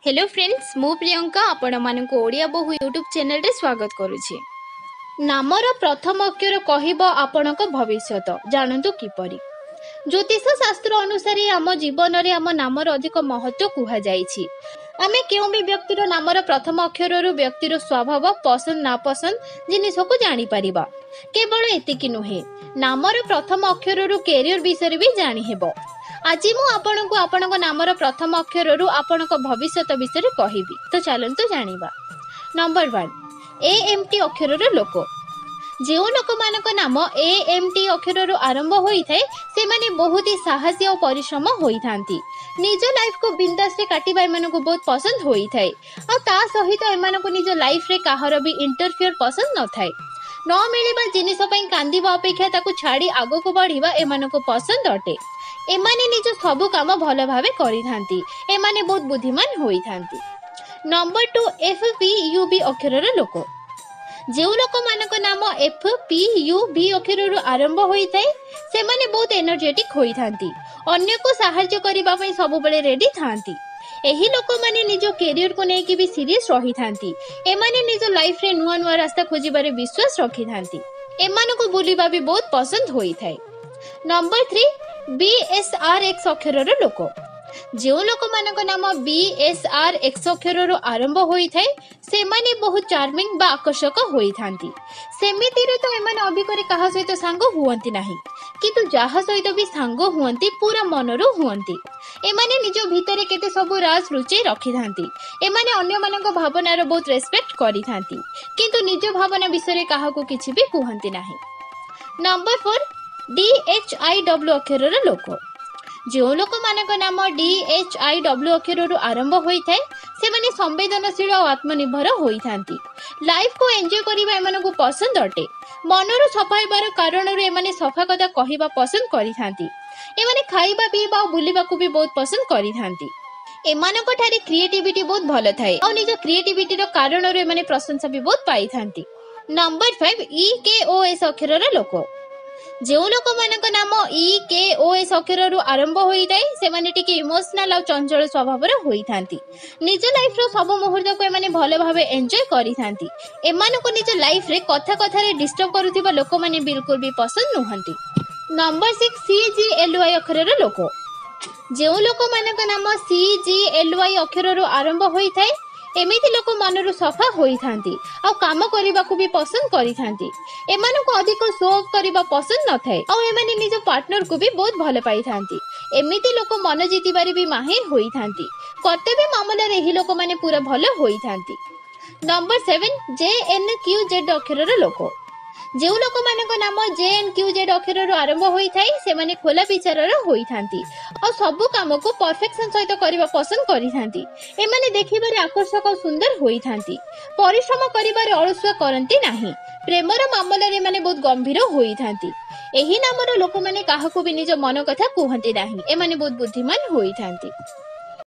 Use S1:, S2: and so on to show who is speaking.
S1: Hello friends मु प्रियंका आपण मानक ओडिया बहु यूट्यूब चैनल रे स्वागत करुछि। नामर प्रथम अक्षर कहब आपणक भविष्यत जानतु किपरि। ज्योतिष शास्त्र अनुसार आम जीवन रे आम नामर अधिक महत्व कुहा जाइछि। आमे केउ भी व्यक्तिर नामर प्रथम अक्षर रु व्यक्तिर स्वभाव पसंद नापसंद जिनिस को जानि परिबा। केवल एतिकी नुहे नामर प्रथम अक्षर रु कैरियर विषय भी जानि हेबो। आज मु आपनको आपनक नामर प्रथम अक्षर रु आपनक भविष्यत विषय कहिबी। तो चलंतु जानिबा। नंबर 1 एएमटी अक्षर रो लोक। जेउ लोक मानक नाम एएमटी अक्षर रु आरंभ होई थाए से माने बहुत ही साहसी और परिश्रम होई थांती। निज लाइफ को बिंदास रे काटिबा एमान को बहुत पसंद होई थाए और ता सहित एमान को निज लाइफ रे काहर भी इंटरफियर पसंद न थाए। न मिलिबा जिनिस पई कांदीबा अपेक्षा ताकू छाड़ी आगो को बढ़िबा एमान को पसंद अटे। एमाने निज सबु काम भल भावे करि थांती। एमाने बहुत बुद्धिमान होई थांती। नंबर 2 एफपीयूबी अक्षर रो लोक। जेउ लोक मानक नाम एफपीयूबी अक्षर रो आरंभ होई थाए से माने बहुत एनर्जेटिक होई थांती। अन्य को सहायता करिबा पई सब बेले रेडी थांती। एही लोक माने निज कैरियर को नेकी भी सीरियस रही थांती। एमाने निज लाइफ रे नुआ नुआ रास्ता खोजिबारे विश्वास रखी थांती। एमान को बुलिबा भी बहुत पसंद होई थाए। नंबर 3 बीएसआरएक्स अक्षर रो लोक। जेउ लोक मानक नाम बीएसआरएक्स अक्षर रो आरंभ होई थाए से माने बहुत चार्मिंग बा आकर्षक होई थांती। सेमिति रे तो एमान अभिकरे कहा सहित सांग हुअंती नाही किंतु जाहा सहित भी सांग हुअंती पूरा मनरो हुअंती। एमाने निज भितरे केते सब राज रुचे रखी थांती। एमाने अन्य मानक भावनार बहुत रेस्पेक्ट करि थांती किंतु निज भावना विषय कहा को किछि भी कुहंती नाही। नंबर 4 DHIW अक्षर रो लोक। जो लोक मानक नाम DHIW अक्षर रो आरंभ होई थाए से माने संवेदनशील और आत्मनिर्भर होई थांती। लाइफ को एंजॉय करिबा एमान को पसंद अटे। मनरो सफाइबार कारण रे एमाने सफा कथा कहिबा पसंद करि थांती। एमाने खाइबा पीबा और बुलिबा को भी बहुत पसंद करि थांती। एमानक ठारे क्रिएटिविटी बहुत भल थाए और निज क्रिएटिविटी रो कारण रे एमाने प्रशंसा भी बहुत पाई थांती। नंबर 5 EKOS अक्षर रो लोक। जो लोक मानक नाम EKOS अक्षर रु आरंभ होई थाए से माने टिके इमोशनल और चंचल स्वभाव रे होई थांती। निज लाइफ रो सब मुहूर्त को एमाने भले भावे एन्जॉय करि थांती। एमान को निज लाइफ रे कथा कथा रे डिस्टर्ब करूथिबा लोक माने बिल्कुल भी पसंद नहंती। नंबर 6 CGLY अक्षर रो लोक। जो लोक मानक नाम CGLY अक्षर रु आरंभ होई थाए एमिति लोक मनरु सफा होई थांती और काम करिबा को भी पसंद करि थांती। एमान को अधिक शो ऑफ करिबा पसंद न थाए और एमाने निज पार्टनर को भी बहुत भले पाई थांती। एमिति लोक मन जीतिबारे भी माहिर होई थांती। कर्तव्य मामला रे ही लोक माने पूरा भले होई थांती। नंबर 7 JNQZ अक्षर रो लोक। जो लोक मानक नाम JNQZ अक्षर रो आरंभ होई थाए से माने खोला विचार रो होई थांती और सब काम को परफेक्शन सहित करिबा पसंद करि थांती। एमाने देखिबारे आकर्षक और सुंदर होई थांती। परिश्रम करिबारे अलसुआ करंती नाही। प्रेमर मामला रे माने बहुत गंभीर होई थांती। एही नामर लोक माने काहाको भी निज मन कथा कुहंती नाही। एमाने बहुत बुद्धिमान होई थांती।